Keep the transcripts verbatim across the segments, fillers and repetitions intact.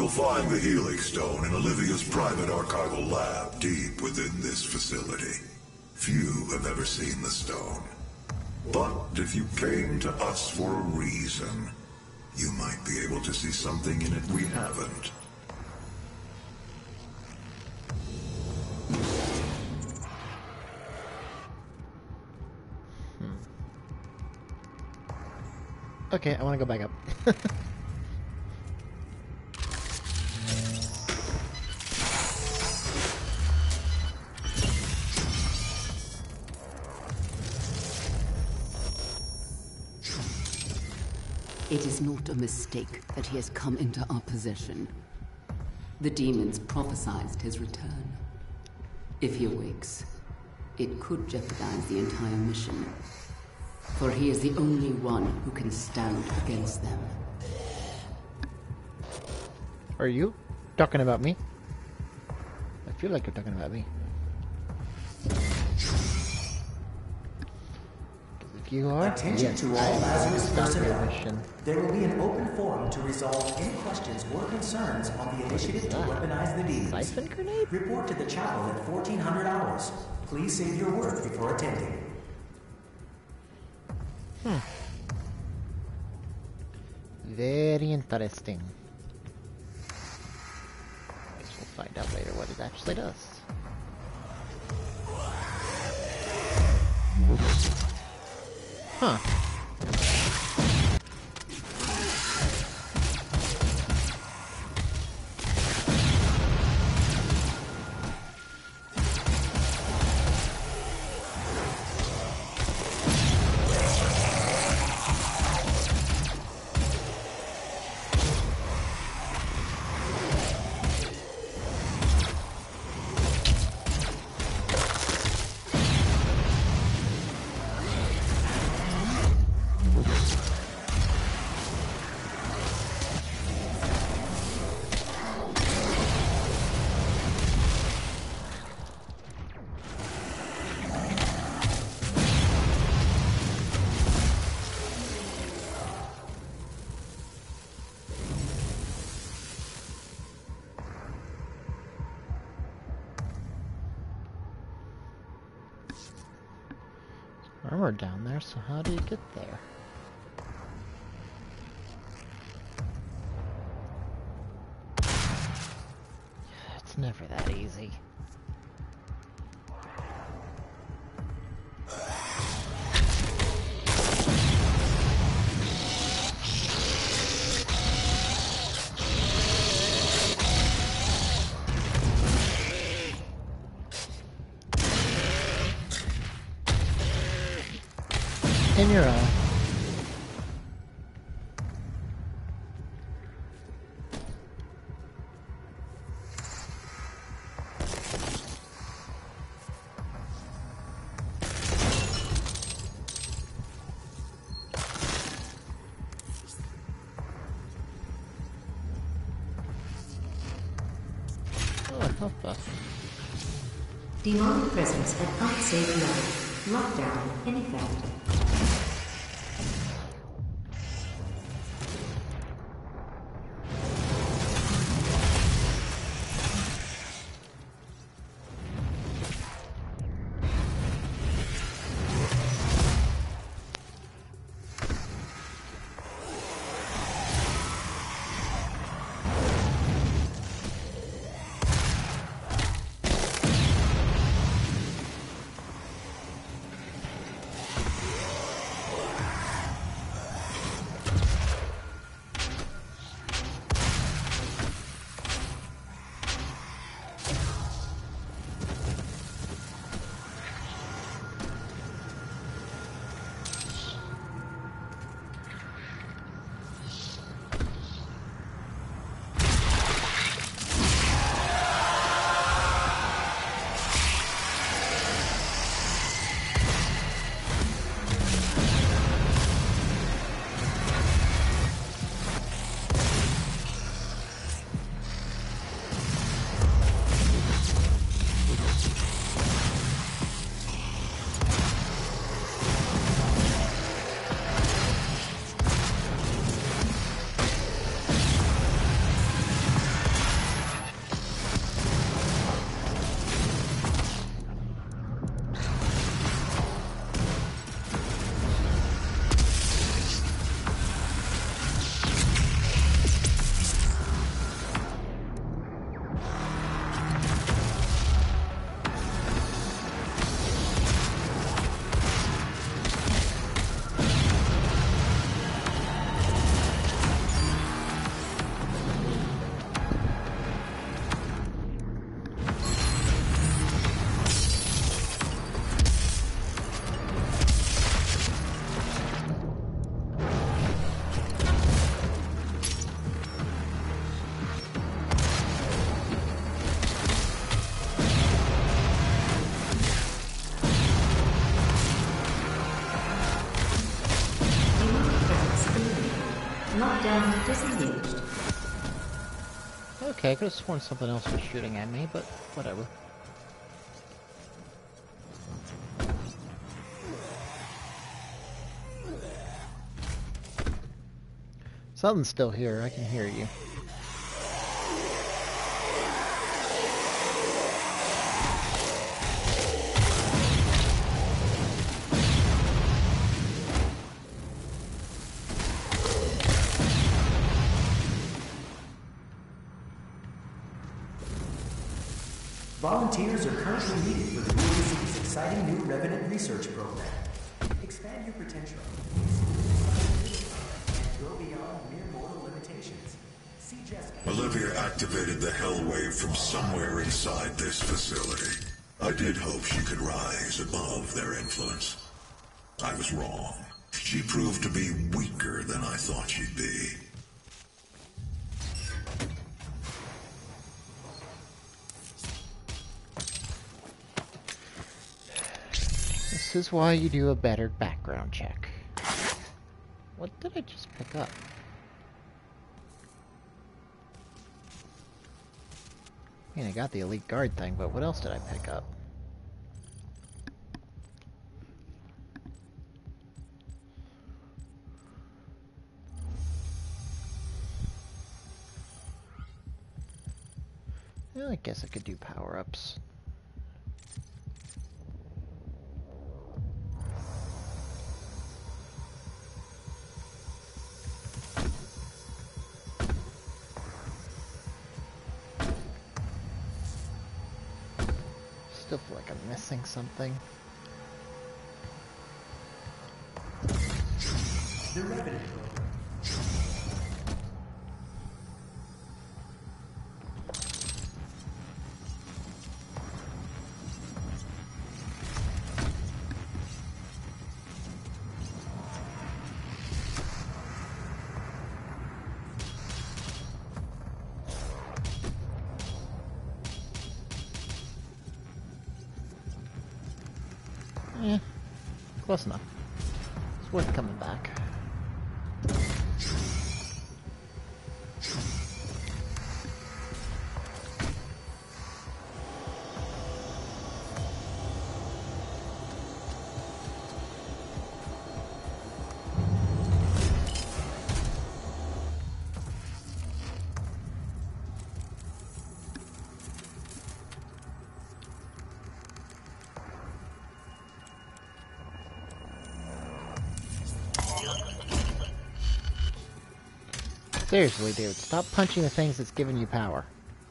You'll find the Healing Stone in Olivia's private archival lab deep within this facility. Few have ever seen the stone. But if you came to us for a reason, you might be able to see something in it we haven't. Hmm. Okay, I want to go back up. It is not a mistake that he has come into our possession. The demons prophesied his return. If he awakes, it could jeopardize the entire mission. For he is the only one who can stand against them. Are you talking about me? I feel like you're talking about me. If you are, attention yes, to all Lazarus personnel. Mission. There will be an open forum to resolve any questions or concerns on the initiative to weaponize the demons. Siphon grenade? Report to the chapel at fourteen hundred hours. Please save your work before attending. Hmm. Very interesting. Guess we'll find out later what it actually does. Huh. Armor down there, so how do you get there? It's never that easy. In your eye. Oh, how fast. Demonic presence at unsafe level. Lockdown in effect. Lockdown disengaged. Okay, I could have sworn something else was shooting at me, but whatever. Something's still here, I can hear you. Volunteers are currently needed for the U A C's exciting new Revenant research program. Expand your potential. And go beyond mere mortal limitations. See Jessica. Olivia activated the Hell Wave from somewhere inside this facility. I did hope she could rise above their influence. I was wrong. She proved to be weaker than I thought she'd be. This is why you do a better background check. What did I just pick up? I mean, I got the elite guard thing, but what else did I pick up? Well, I guess I could do power-ups. Still feel like I'm missing something. The Revenant program. Eh, close enough. It's worth coming back. Seriously, dude, stop punching the things that's giving you power.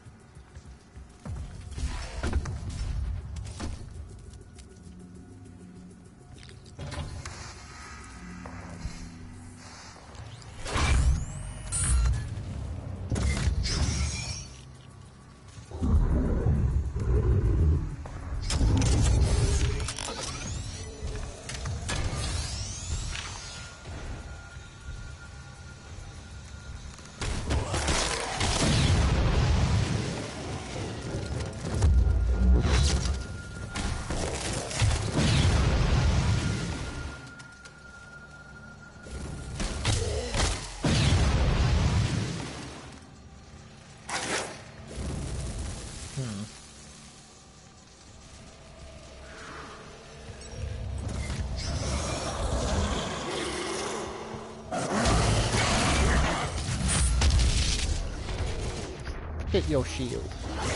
Get your shield.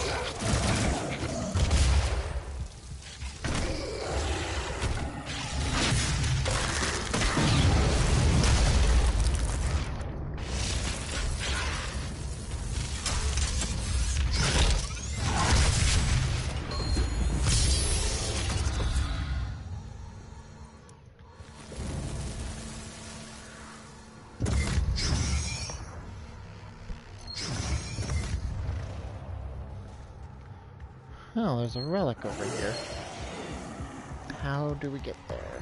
Oh, there's a relic over here. How do we get there?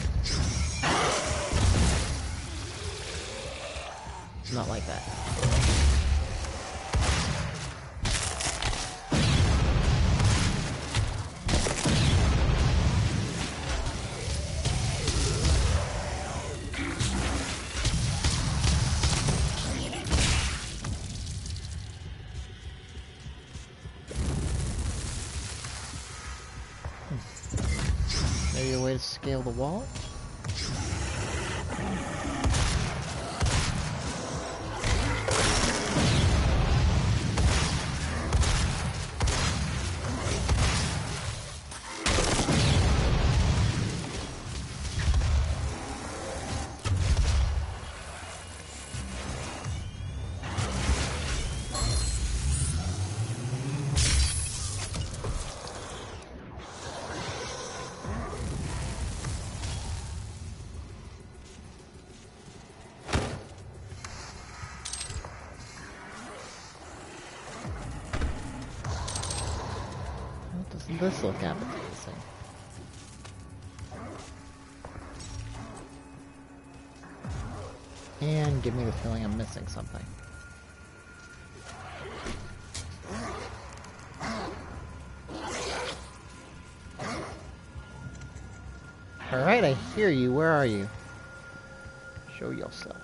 Not like that. way to scale the wall? This look appetizing. And give me the feeling I'm missing something. Alright, I hear you. Where are you? Show yourself.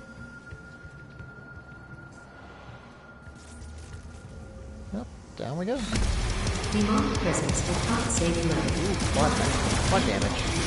Well, down we go. Demonic presence does not save life. Blood, blood damage.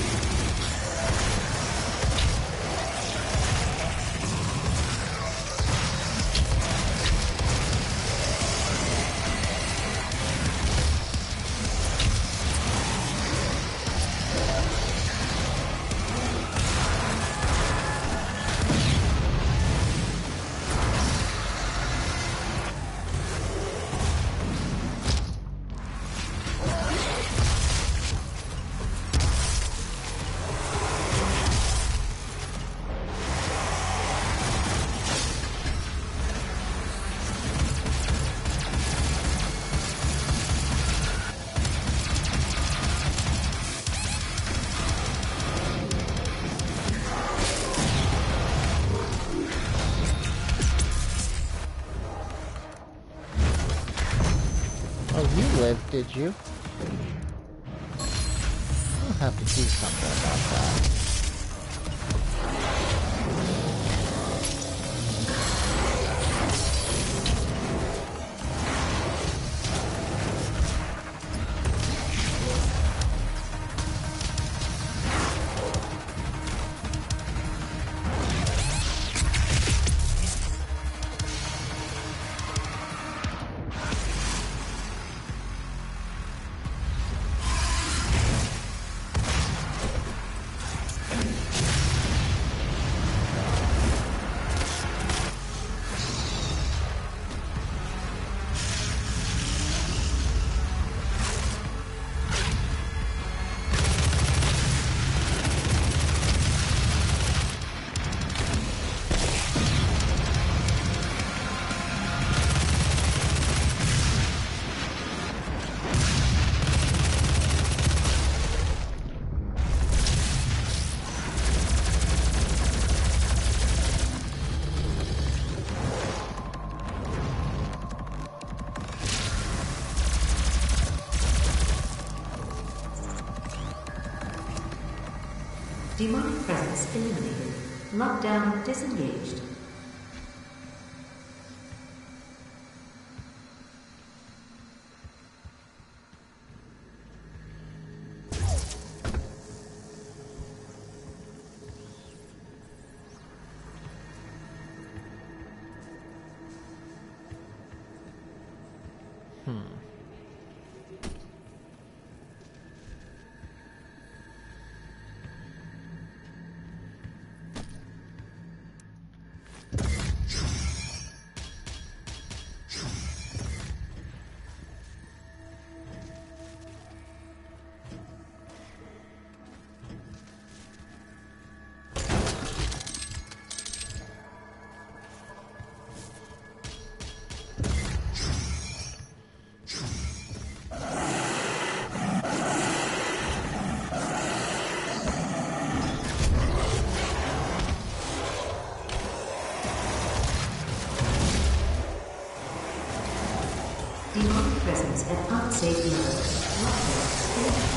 Did you? We'll have to do something about that. Demonic presence eliminated. Lockdown disengaged. Hmm. Demonic presence at unsafe levels. Lockdown.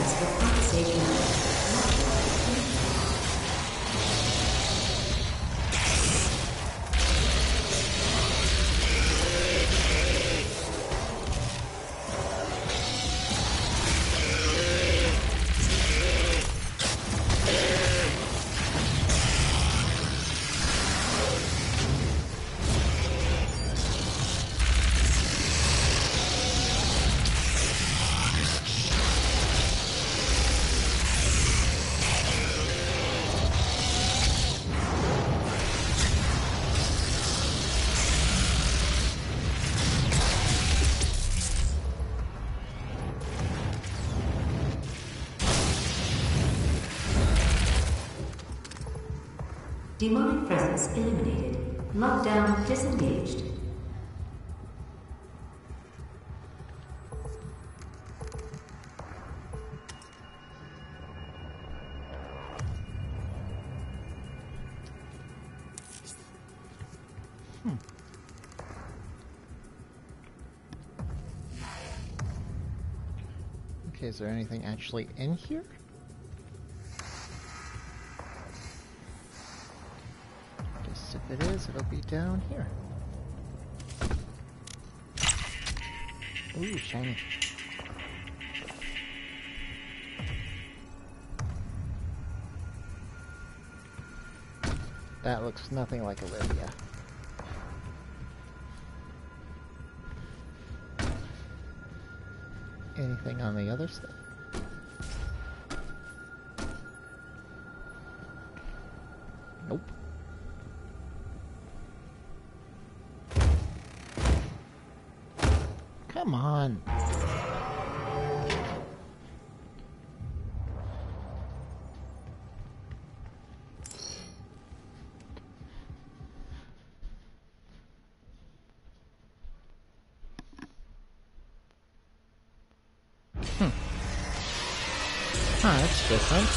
presence with compensation lockdown. Demonic presence eliminated. Lockdown disengaged. Hmm. Okay, is there anything actually in here? If it is, it'll be down here. Ooh, shiny. That looks nothing like Olivia. Anything on the other side? Nope. Come on. Hmm. Ah, that's different.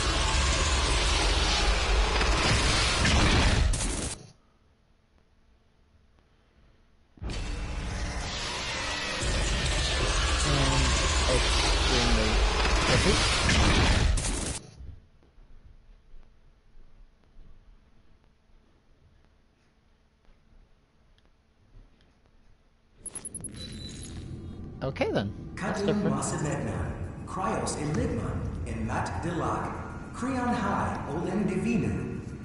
Okay then. That's Kadun different. Masamegna, Cryos Enigma, and Mat Dilag, Creon High, Olem Divinu.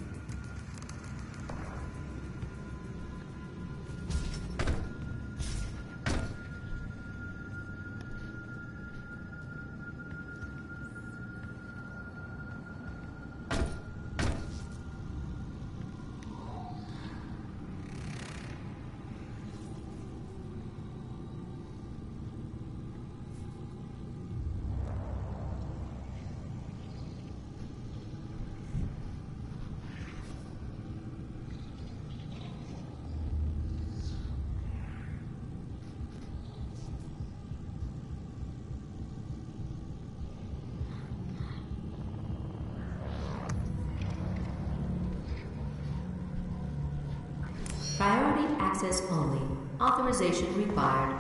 Priority access only. Authorization required.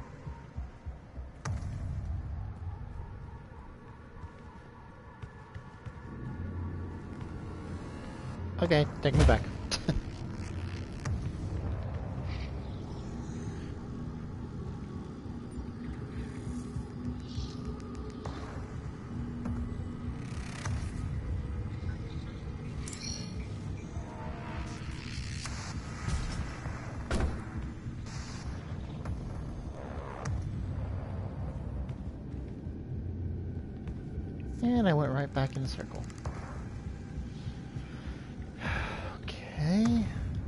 Okay, take me back. And I went right back in a circle. Okay.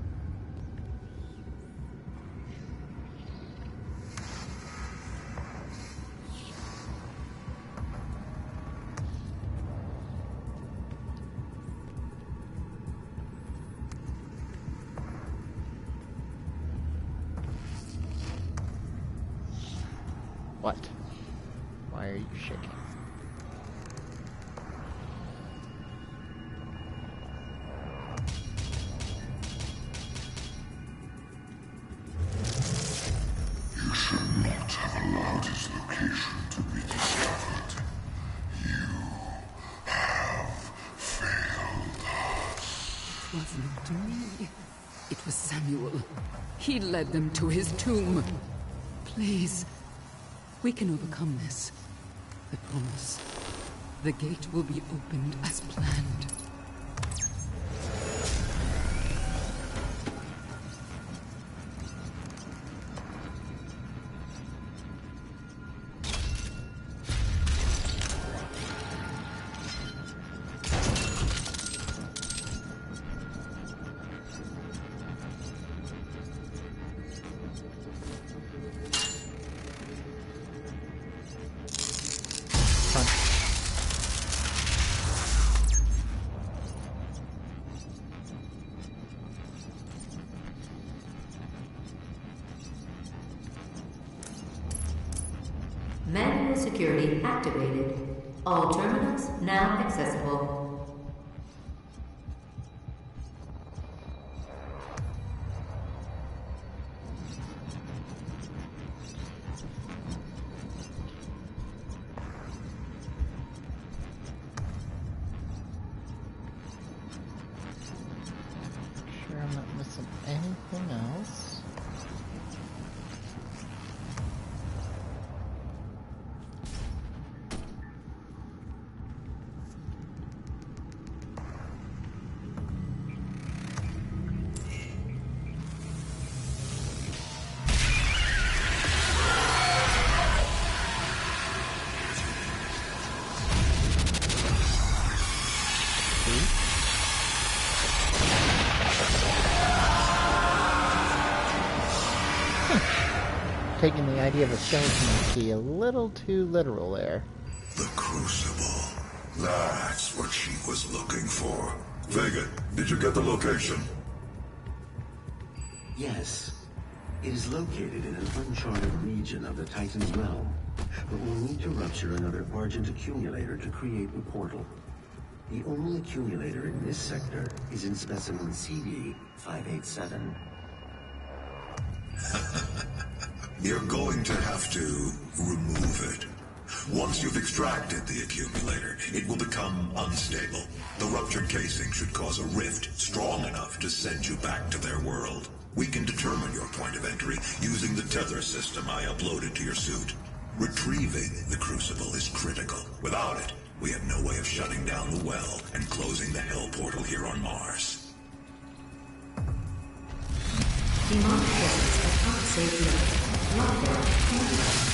What? Why are you shaking? You should not have allowed his location to be discovered. You was not me. It was Samuel. He led them to his tomb. Please, we can overcome this. I promise. The gate will be opened as planned. Manual security activated. All terminals now accessible. Sure I'm not missing anything else. Taking the idea of a skeleton key a little too literal there. The Crucible. That's what she was looking for. Vega, did you get the location? Yes. It is located in an uncharted region of the Titan's realm, but we'll need to rupture another Argent accumulator to create the portal. The only accumulator in this sector is in specimen C D five eighty-seven. You're going to have to remove it. Once you've extracted the accumulator, it will become unstable. The ruptured casing should cause a rift strong enough to send you back to their world. We can determine your point of entry using the tether system I uploaded to your suit. Retrieving the Crucible is critical. Without it, we have no way of shutting down the well and closing the Hell portal here on Mars. Demonic presence at unsafe level. Lockdown ended.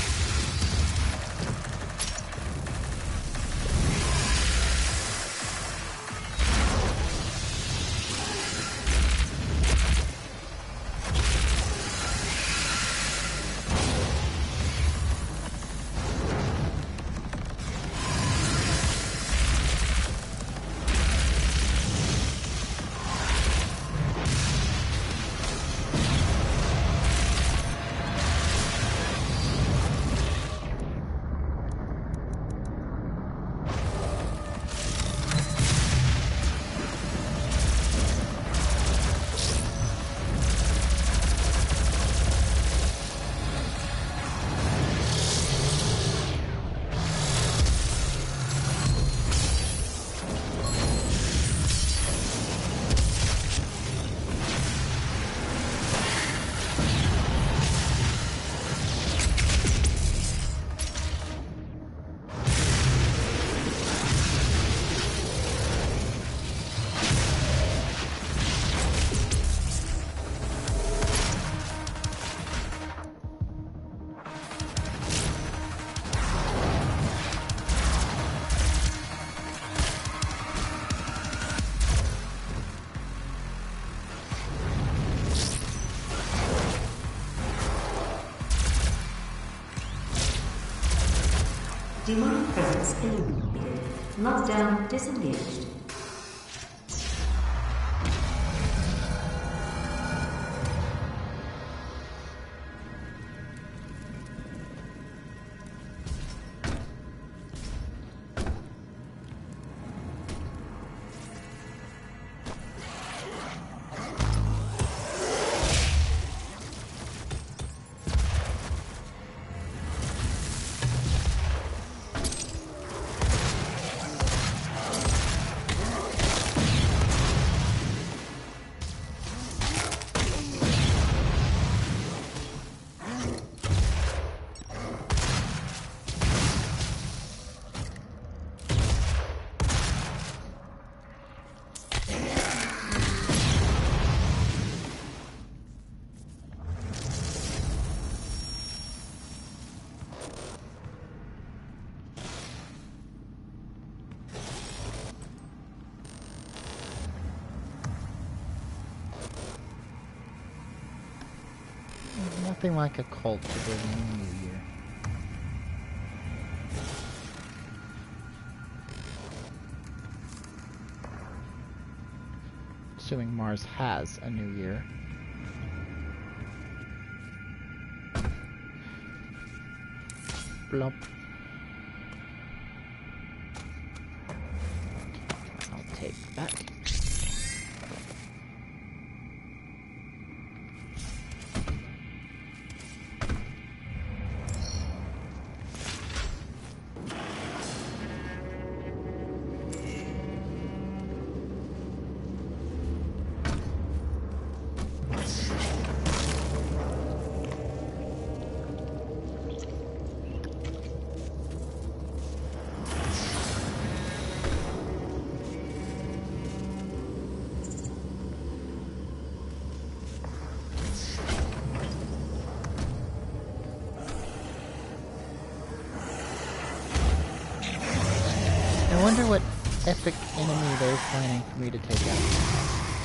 Demonic presence eliminated. Lockdown disengaged. Nothing like a cult to bring in the new year. Assuming Mars has a new year. Blump. I'll take that. I wonder what epic enemy they're planning for me to take out.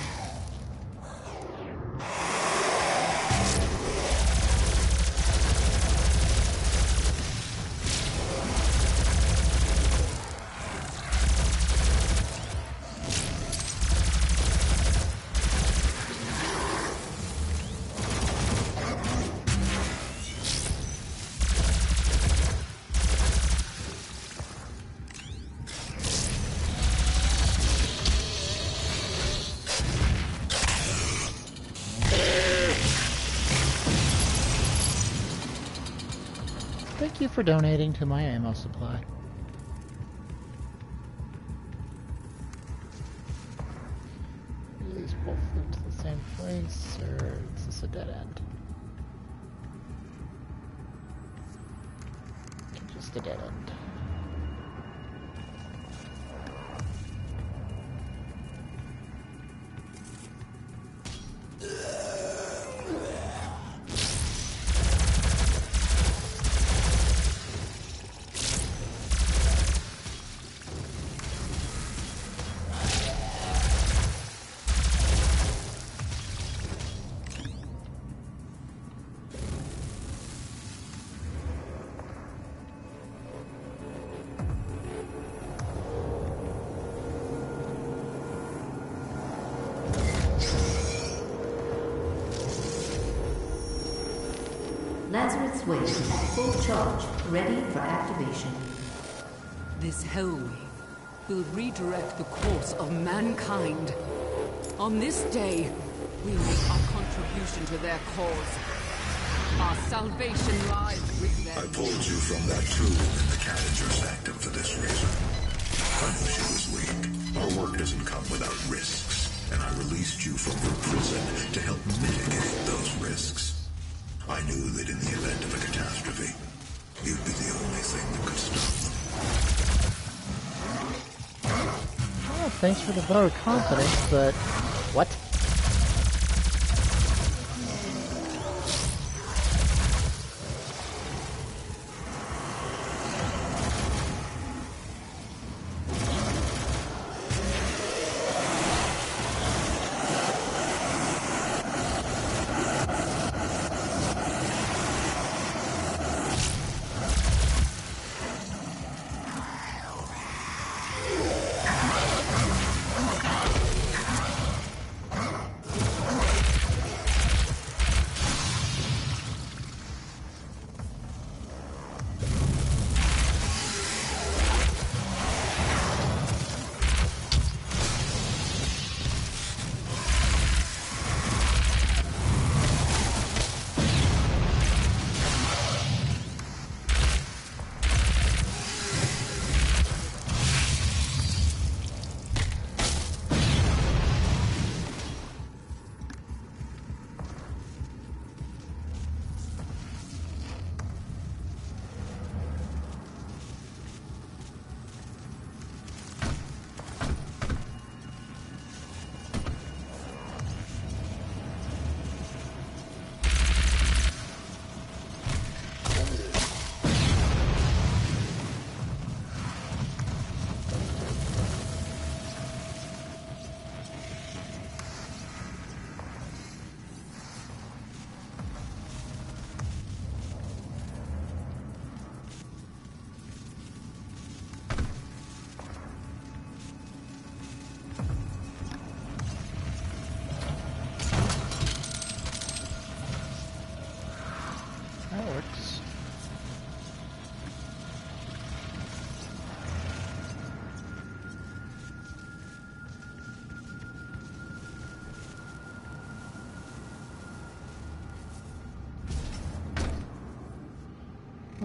Thank you for donating to my ammo supply. Are these both lead to the same place, or is this a dead end? Just a dead end. Lazarus Pit at full charge, ready for activation. This hellwave will redirect the course of mankind. On this day, we make our contribution to their cause. Our salvation lies with them. I pulled you from that tomb in the Cadager Sanctum for this reason. I knew she was weak. Our work doesn't come without risks, and I released you from your prison to help mitigate those risks. I knew that in the event of a catastrophe, you'd be the only thing that could stop them. Oh, thanks for the vote of confidence, but... what?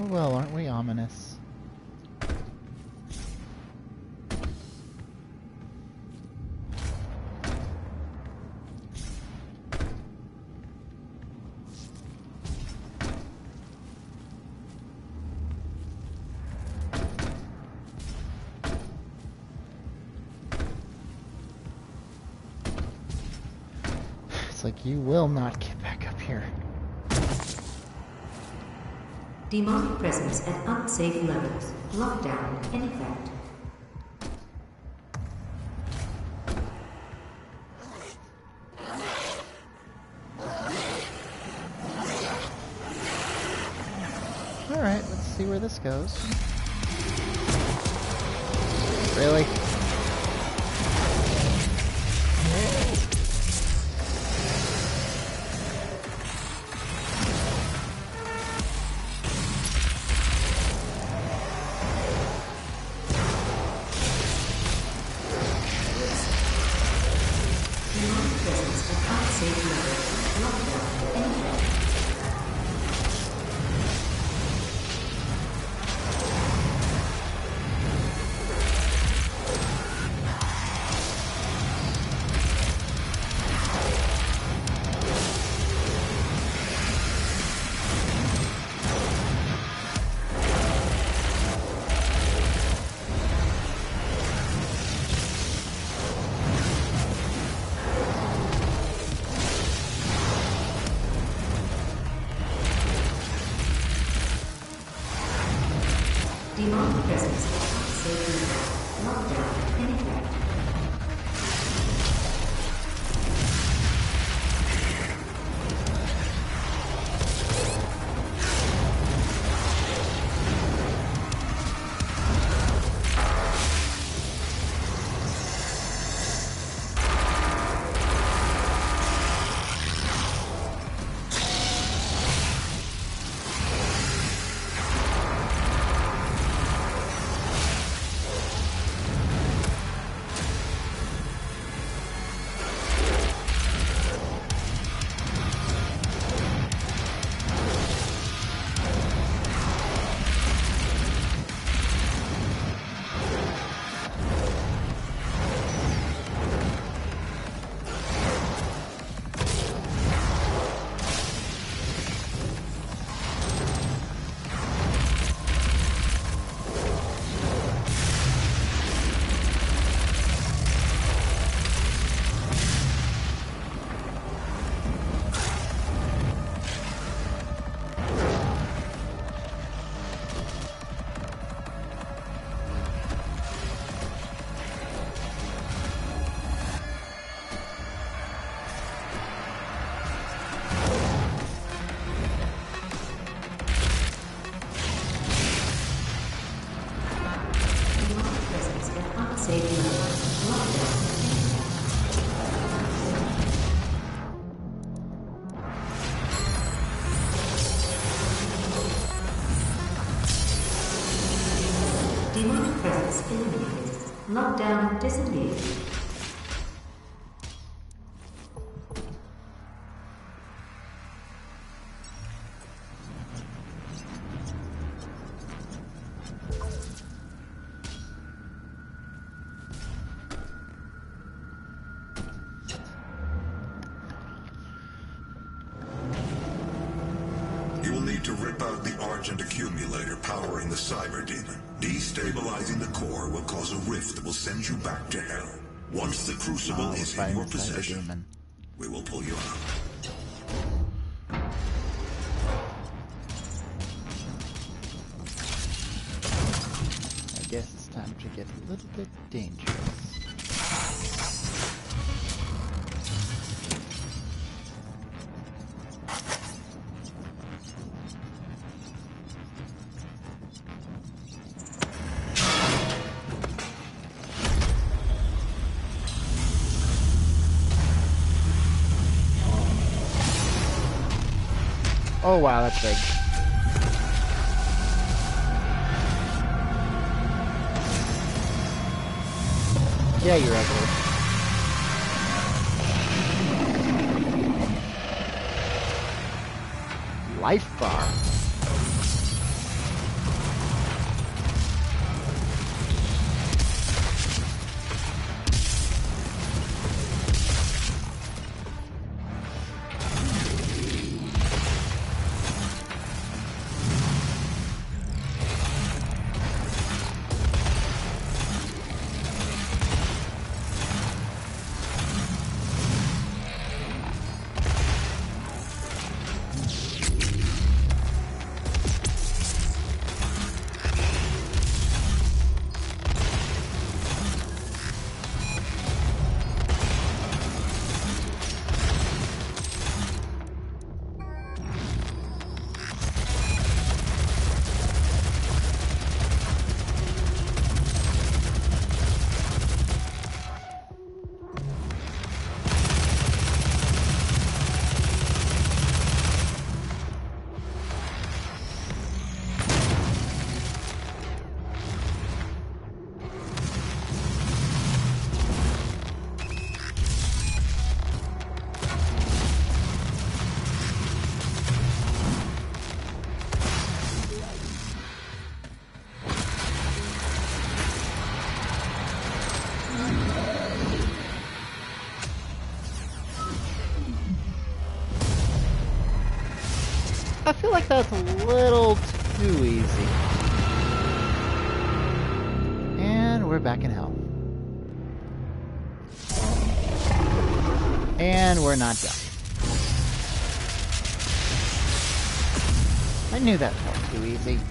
well, aren't we ominous? It's like you will not get back up here. Demonic presence at unsafe levels. Lockdown in effect. Alright, let's see where this goes. Really? Demonic presence at unsafe levels. Lockdown in effect. Demonic presence eliminated. Lockdown disengaged. You will need to rip out the Argent accumulator powering the Cyber Demon. Destabilizing the core will cause a rift that will send you back to hell. Once the Crucible Oh, is in fighting your the Cyber possession, Demon. we will pull you out. I guess it's time to get a little bit dangerous. Oh wow, that's big. Yeah, you're ugly. Life bar. I feel like that's a little too easy. And we're back in hell. And we're not done. I knew that felt too easy.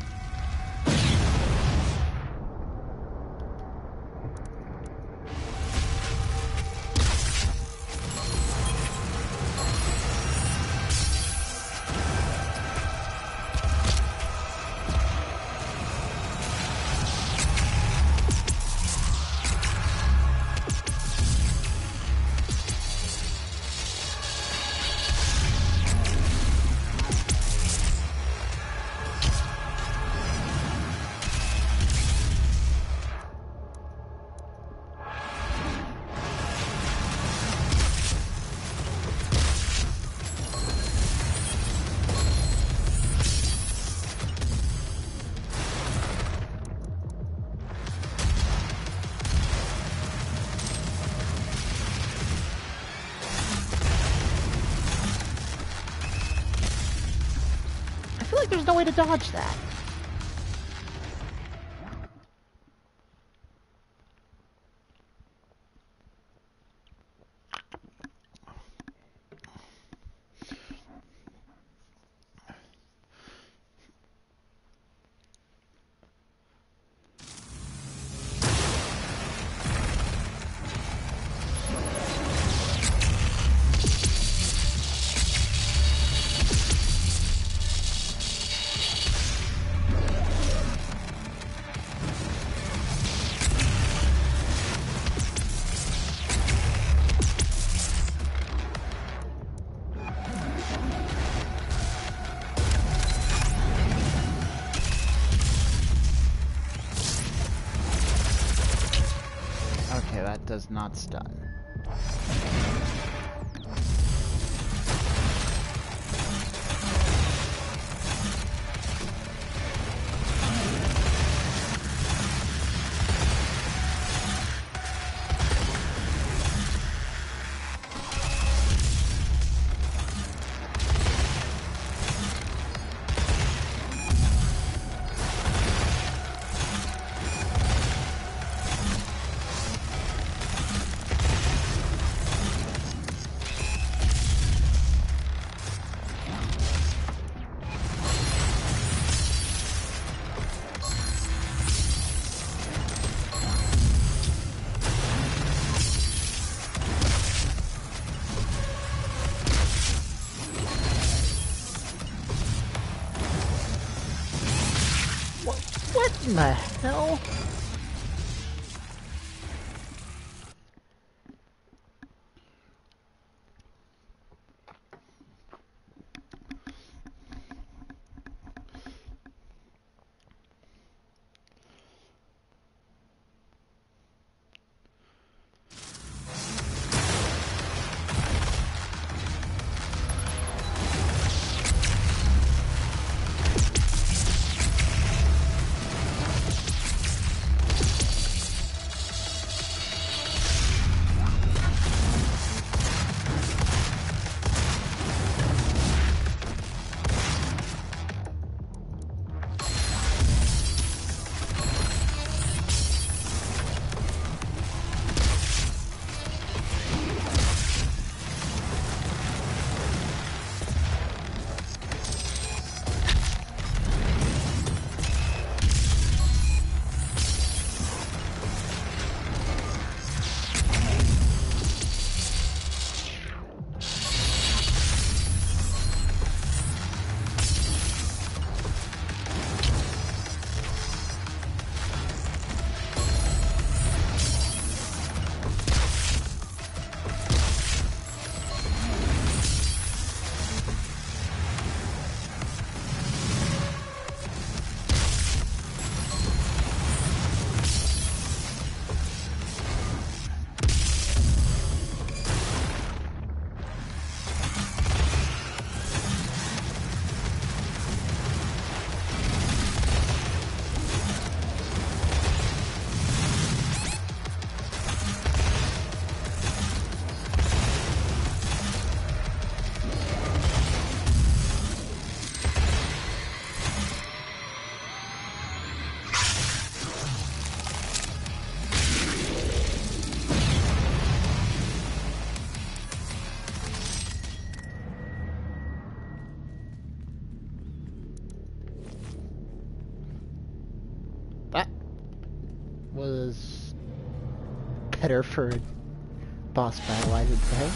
There's no way to dodge that. Does not stun. What in the hell? better for a boss battle, I would say.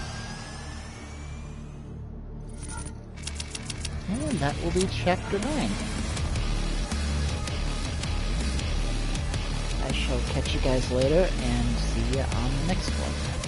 And that will be chapter nine. I shall catch you guys later and see you on the next one.